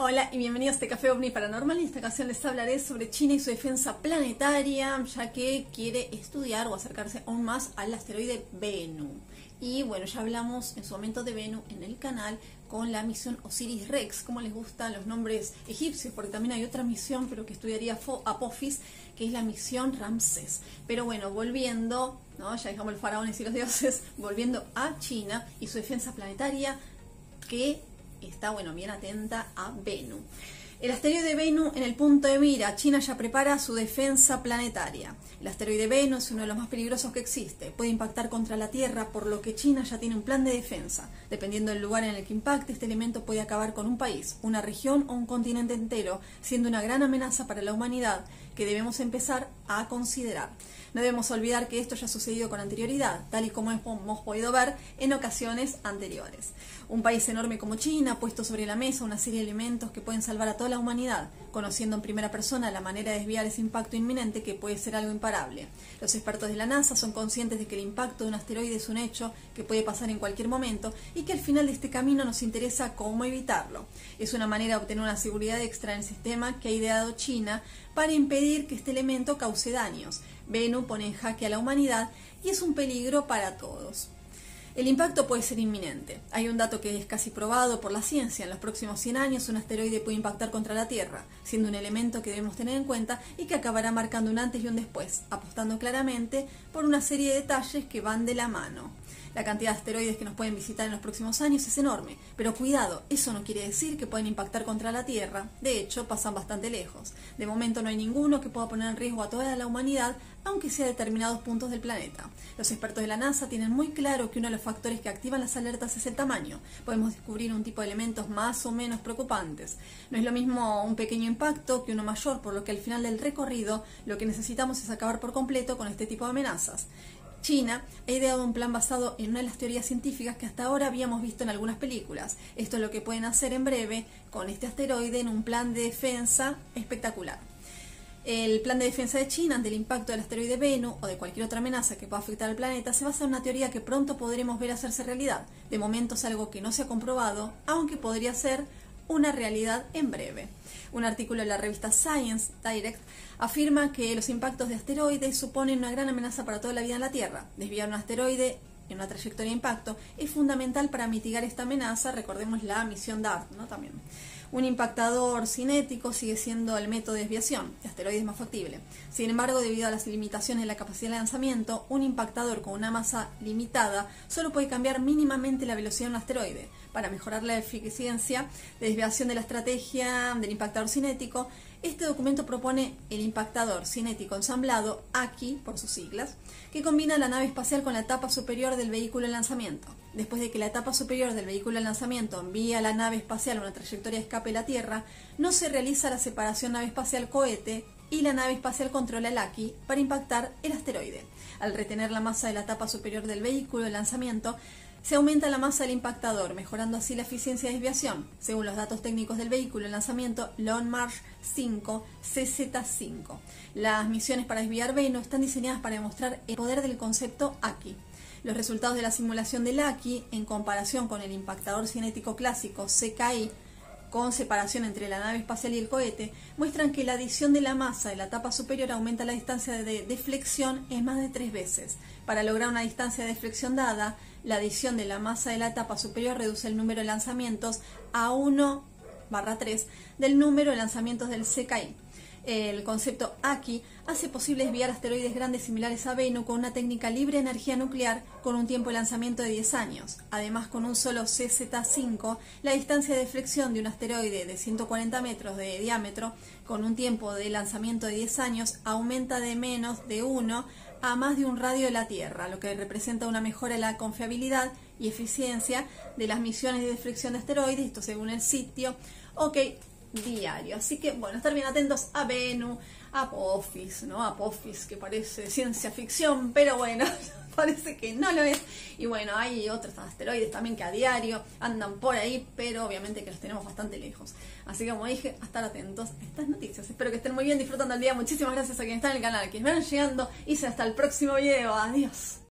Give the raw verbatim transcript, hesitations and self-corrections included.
Hola y bienvenidos a este Café OVNI Paranormal. En esta ocasión les hablaré sobre China y su defensa planetaria, ya que quiere estudiar o acercarse aún más al asteroide Bennu. Y bueno, ya hablamos en su momento de Bennu en el canal con la misión Osiris-Rex, como les gustan los nombres egipcios, porque también hay otra misión, pero que estudiaría Apophis, que es la misión Ramsés. Pero bueno, volviendo, ¿no? Ya dejamos los faraones y los dioses, volviendo a China y su defensa planetaria, que está, bueno, bien atenta a Bennu. El asteroide Bennu en el punto de mira. China ya prepara su defensa planetaria. El asteroide Bennu es uno de los más peligrosos que existe. Puede impactar contra la Tierra, por lo que China ya tiene un plan de defensa. Dependiendo del lugar en el que impacte, este elemento puede acabar con un país, una región o un continente entero, siendo una gran amenaza para la humanidad que debemos empezar a considerar. No debemos olvidar que esto ya ha sucedido con anterioridad, tal y como hemos podido ver en ocasiones anteriores. Un país enorme como China ha puesto sobre la mesa una serie de elementos que pueden salvar a toda la humanidad, conociendo en primera persona la manera de desviar ese impacto inminente que puede ser algo imparable. Los expertos de la NASA son conscientes de que el impacto de un asteroide es un hecho que puede pasar en cualquier momento y que al final de este camino nos interesa cómo evitarlo. Es una manera de obtener una seguridad extra en el sistema que ha ideado China para impedir que este elemento cause daños. Bennu pone en jaque a la humanidad y es un peligro para todos. El impacto puede ser inminente. Hay un dato que es casi probado por la ciencia. En los próximos cien años un asteroide puede impactar contra la Tierra, siendo un elemento que debemos tener en cuenta y que acabará marcando un antes y un después, apostando claramente por una serie de detalles que van de la mano. La cantidad de asteroides que nos pueden visitar en los próximos años es enorme, pero cuidado, eso no quiere decir que pueden impactar contra la Tierra. De hecho, pasan bastante lejos. De momento no hay ninguno que pueda poner en riesgo a toda la humanidad, aunque sea a determinados puntos del planeta. Los expertos de la NASA tienen muy claro que uno de los factores que activan las alertas es el tamaño. Podemos descubrir un tipo de elementos más o menos preocupantes. No es lo mismo un pequeño impacto que uno mayor, por lo que al final del recorrido lo que necesitamos es acabar por completo con este tipo de amenazas. China ha ideado un plan basado en una de las teorías científicas que hasta ahora habíamos visto en algunas películas. Esto es lo que pueden hacer en breve con este asteroide en un plan de defensa espectacular. El plan de defensa de China ante el impacto del asteroide Bennu o de cualquier otra amenaza que pueda afectar al planeta se basa en una teoría que pronto podremos ver hacerse realidad. De momento es algo que no se ha comprobado, aunque podría ser una realidad en breve. Un artículo de la revista Science Direct afirma que los impactos de asteroides suponen una gran amenaza para toda la vida en la Tierra. Desviar un asteroide en una trayectoria de impacto es fundamental para mitigar esta amenaza. Recordemos la misión DART, ¿no? También. Un impactador cinético sigue siendo el método de desviación de asteroides más factible. Sin embargo, debido a las limitaciones de la capacidad de lanzamiento, un impactador con una masa limitada solo puede cambiar mínimamente la velocidad de un asteroide. Para mejorar la eficiencia de desviación de la estrategia del impactador cinético, este documento propone el impactador cinético ensamblado, A K I por sus siglas, que combina la nave espacial con la etapa superior del vehículo de lanzamiento. Después de que la etapa superior del vehículo de lanzamiento envía a la nave espacial una trayectoria de escape de la Tierra, no se realiza la separación nave espacial-cohete y la nave espacial controla el A K I para impactar el asteroide. Al retener la masa de la etapa superior del vehículo de lanzamiento, se aumenta la masa del impactador, mejorando así la eficiencia de desviación. Según los datos técnicos del vehículo de lanzamiento Long March cinco C Z cinco. Las misiones para desviar Bennu están diseñadas para demostrar el poder del concepto A K I. Los resultados de la simulación del A K I, en comparación con el impactador cinético clásico C K I, con separación entre la nave espacial y el cohete, muestran que la adición de la masa de la etapa superior aumenta la distancia de deflexión en más de tres veces. Para lograr una distancia de deflexión dada, la adición de la masa de la etapa superior reduce el número de lanzamientos a uno barra tres del número de lanzamientos del C K I. El concepto A K I hace posible desviar asteroides grandes similares a Bennu con una técnica libre de energía nuclear con un tiempo de lanzamiento de diez años. Además, con un solo C Z cinco, la distancia de deflexión de un asteroide de ciento cuarenta metros de diámetro con un tiempo de lanzamiento de diez años aumenta de menos de uno a más de un radio de la Tierra, lo que representa una mejora en la confiabilidad y eficiencia de las misiones de deflexión de asteroides, esto según el sitio OK Diario. Así que, bueno, estar bien atentos a Bennu, a Apophis, ¿no? Apophis, que parece ciencia ficción, pero bueno, parece que no lo es. Y bueno, hay otros asteroides también que a diario andan por ahí, pero obviamente que los tenemos bastante lejos. Así que, como dije, a estar atentos a estas noticias. Espero que estén muy bien, disfrutando el día. Muchísimas gracias a quienes están en el canal, a quienes van llegando. Y hasta el próximo video. Adiós.